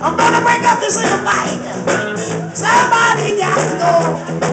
I'm gonna break up this little fight. Somebody got to go.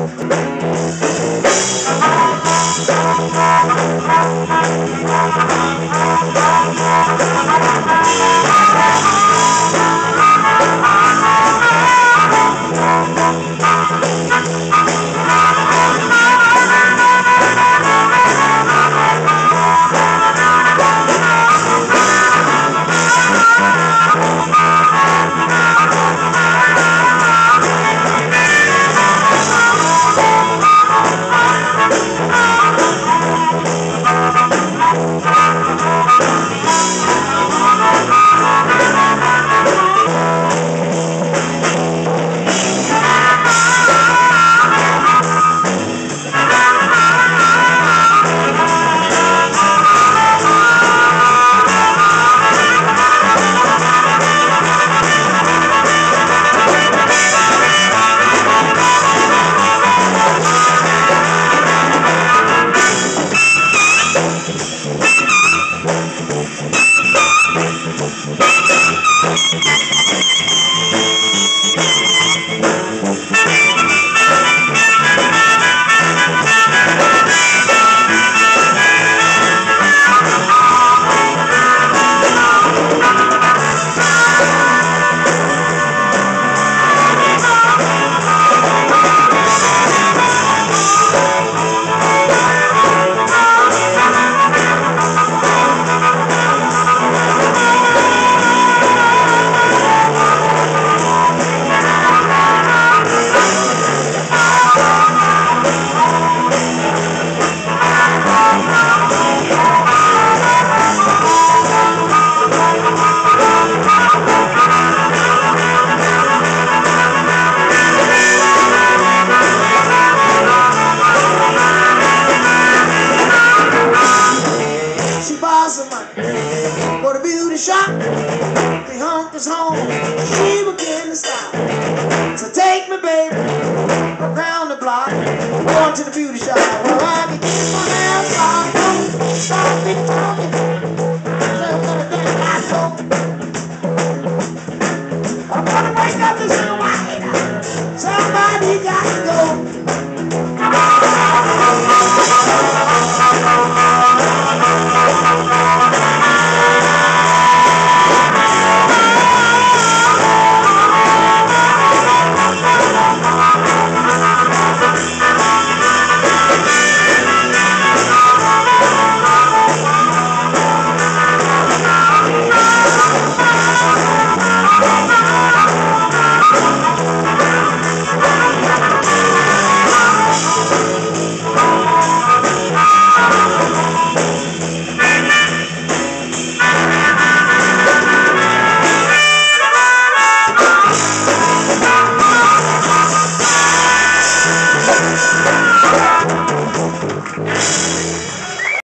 Go to beauty shop, the hunk is home, she begin to stop. So take me, baby, around the block, going to the beauty shop, where I can get my nails done. Stop me talking, I'm gonna break up this little